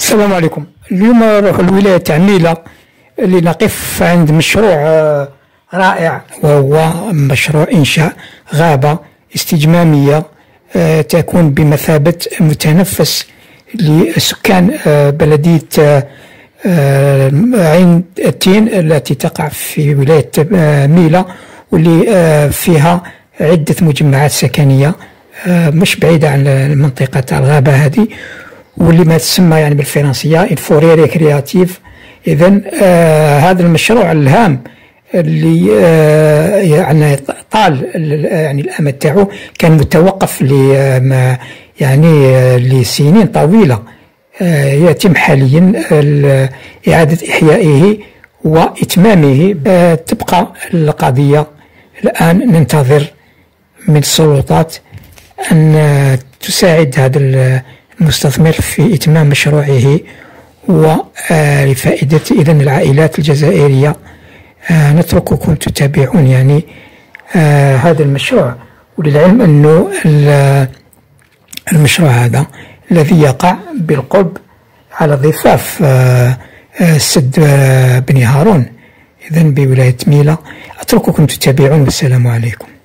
السلام عليكم. اليوم نروح الولاية تاع ميلا اللي نقف عند مشروع رائع، وهو مشروع إنشاء غابة استجمامية تكون بمثابة متنفس لسكان بلدية عين التين التي تقع في ولاية ميلا، واللي فيها عدة مجمعات سكنية مش بعيدة عن المنطقة تاع الغابة هذه، واللي ما تسمى يعني بالفرنسية الفوري ريكرياتيف. إذن هذا المشروع الهام اللي يعني طال يعني الأمد تاعو، كان متوقف لسنين طويلة. يتم حاليا إعادة إحيائه وإتمامه. تبقى القضية الآن ننتظر من السلطات أن تساعد هذا المستثمر في إتمام مشروعه ولفائدة إذن العائلات الجزائرية. نترككم تتابعون يعني هذا المشروع. وللعلم أنه المشروع هذا الذي يقع بالقرب على ضفاف سد بني هارون إذن بولاية ميلا. أترككم تتابعون، والسلام عليكم.